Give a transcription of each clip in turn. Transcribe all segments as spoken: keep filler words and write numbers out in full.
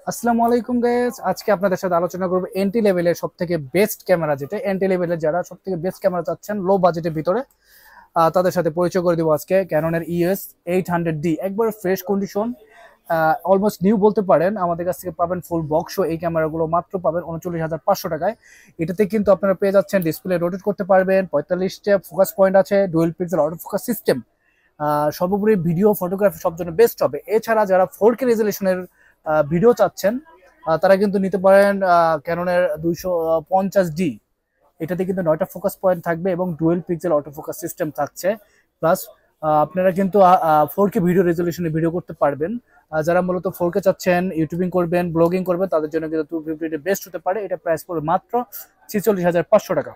আসসালামু আলাইকুম গাইস, আজকে আপনাদের সাথে আলোচনা করব এন্ট্রি লেভেলের সবথেকে বেস্ট ক্যামেরা, যেটা এন্ট্রি লেভেলের যারা সবথেকে বেস্ট ক্যামেরা চাচ্ছেন লো বাজেটের ভিতরে, আহ, তাদের সাথে পরিচয় করে দিব আজকে। ক্যাননের ইউএস এইট হান্ড্রেড ডি, একবার ফ্রেশ কন্ডিশন, অলমোস্ট নিউ বলতে পারেন। আমাদের কাছ থেকে পাবেন ফুল বক্স। এই ক্যামেরাগুলো মাত্র পাবেন উনচল্লিশ হাজার পাঁচশো টাকায়। এটাতে কিন্তু আপনারা পেয়ে যাচ্ছেন ডিসপ্লে রোটেট করতে পারবেন, পঁয়তাল্লিশটা ফোকাস পয়েন্ট আছে, dual pixel auto focus system, সর্বোপরি ভিডিও ফটোগ্রাফি সব জন্য বেস্ট হবে। এছাড়া যারা ফোর কে রেজলিউশনের ভিডিও চাচ্ছেন, আহ, তারা কিন্তু নিতে পারেন ক্যাননের দুইশো পঞ্চাশ ডি। এটাতে কিন্তু নয়টা ফোকাস পয়েন্ট থাকবে এবং dual pixel auto focus system থাকছে। প্লাস আপনারা কিন্তু ফোর কে ভিডিও রেজলিউশনে ভিডিও করতে পারবেন। আহ, যারা মূলত ফোর কে চাচ্ছেন, ইউটিউবিং করবেন, ব্লগিং করবেন, তাদের জন্য কিন্তু টু ফিফটি বেস্ট হতে পারে। এটা প্রাইস পড়বে মাত্র ছেচল্লিশ হাজার পাঁচশো টাকা।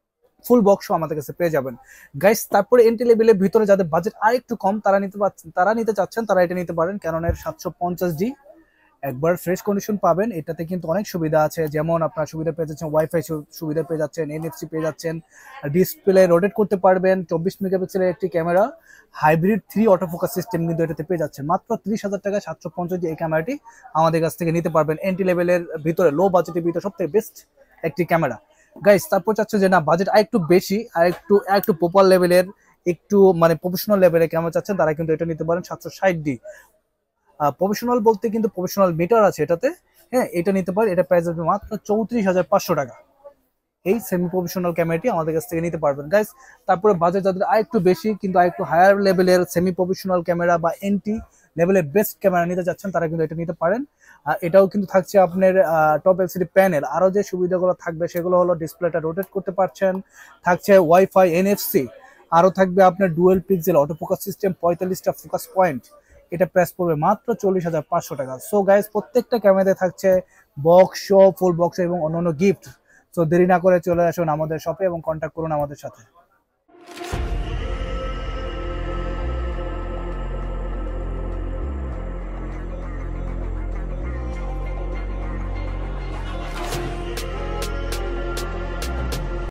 ফুল বক্সও আমাদের কাছে পেয়ে যাবেন গাইস। তারপরে এন্ট্রি লেভেলের ভিতরে যাদের বাজেট আর একটু কম, তারা নিতে পারছেন, তারা নিতে চাচ্ছেন, তারা এটা নিতে পারেন ক্যাননের সাতশো পঞ্চাশ ডি। একবার ফ্রেশ কন্ডিশন পাবেন। এটাতে কিন্তু অনেক সুবিধা আছে, যেমন আপনার সুবিধা পেয়ে যাচ্ছেন, ওয়াইফাই সুবিধা পেয়ে যাচ্ছেন, এনএফসি পেয়ে যাচ্ছেন, ডিসপ্লে রোটেট করতে পারবেন, চব্বিশ মেগাপিক্সেলের একটি camera, hybrid three autofocus system কিন্তু এটাতে পেয়ে যাচ্ছেন। মাত্র ত্রিশ হাজার টাকা সাতশো পঞ্চাশ এই ক্যামেরাটি আমাদের কাছ থেকে নিতে পারবেন। এন্ট্রি লেভেলের ভিতরে, লো বাজেটের ভিতরে সবথেকে বেস্ট একটি ক্যামেরা গাইস। তারপর চাচ্ছে যে না, বাজেট আর একটু বেশি, আর একটু একটু পপুলার লেভেলের, একটু মানে প্রফেশনাল লেভেলের ক্যামেরা চাচ্ছেন, তারা কিন্তু এটা নিতে পারেন সাতশো ষাট ডি। প্রফেশনাল বলতে কিন্তু প্রফেশনাল মিটার আছে এটাতে। হ্যাঁ, এটা নিতে পারেন। এটা প্রাইস হবে মাত্র চৌত্রিশ হাজার পাঁচশো টাকা। এই সেমি প্রফেশনাল ক্যামেরাটি আমাদের কাছ থেকে নিতে পারবেন গাইস। তারপরে বাজেট যাদের আর একটু বেশি কিন্তু আর একটু হায়ার লেভেলের সেমি প্রফেশনাল ক্যামেরা বা এনটি লেভেলের বেস্ট ক্যামেরা নিতে যাচ্ছেন, তারা কিন্তু এটা নিতে পারেন। এটাও কিন্তু থাকছে আপনার টপ এলসিডি প্যানেল। আরো যে সুবিধাগুলো থাকবে সেগুলো হলো ডিসপ্লেটা রোটেট করতে পারছেন, থাকছে ওয়াইফাই, এনএফসি, আরো থাকবে আপনার dual pixel auto focus system, পঁয়তাল্লিশটা ফোকাস পয়েন্ট। এটা প্রাইস পড়বে মাত্র চল্লিশ হাজার পাঁচশো টাকা। সো গাইস, প্রত্যেকটা ক্যামেরাতে থাকছে বক্স, ফুল বক্স এবং অন্যান্য গিফট। তো দেরি না করে চলে আসুন আমাদের শপে এবং কন্ট্যাক্ট করুন আমাদের সাথে।